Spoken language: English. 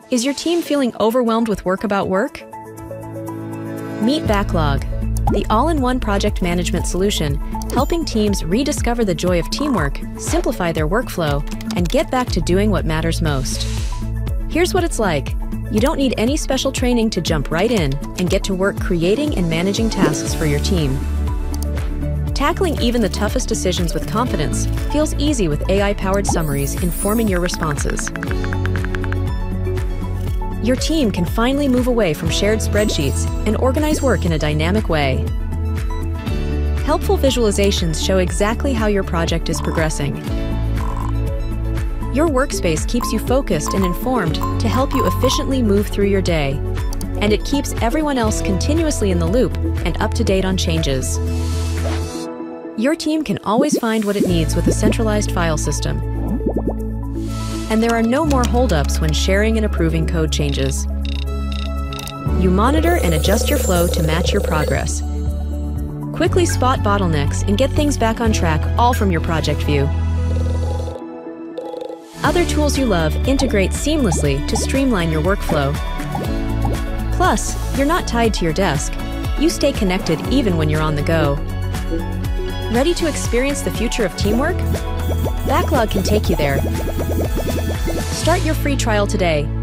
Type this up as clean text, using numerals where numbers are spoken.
Is your team feeling overwhelmed with work about work? Meet Backlog, the all-in-one project management solution, helping teams rediscover the joy of teamwork, simplify their workflow, and get back to doing what matters most. Here's what it's like. You don't need any special training to jump right in and get to work creating and managing tasks for your team. Tackling even the toughest decisions with confidence feels easy with AI-powered summaries informing your responses. Your team can finally move away from shared spreadsheets and organize work in a dynamic way. Helpful visualizations show exactly how your project is progressing. Your workspace keeps you focused and informed to help you efficiently move through your day, and it keeps everyone else continuously in the loop and up to date on changes. Your team can always find what it needs with a centralized file system, and there are no more holdups when sharing and approving code changes. You monitor and adjust your flow to match your progress. Quickly spot bottlenecks and get things back on track, all from your project view. Other tools you love integrate seamlessly to streamline your workflow. Plus, you're not tied to your desk. You stay connected even when you're on the go. Ready to experience the future of teamwork? Backlog can take you there. Start your free trial today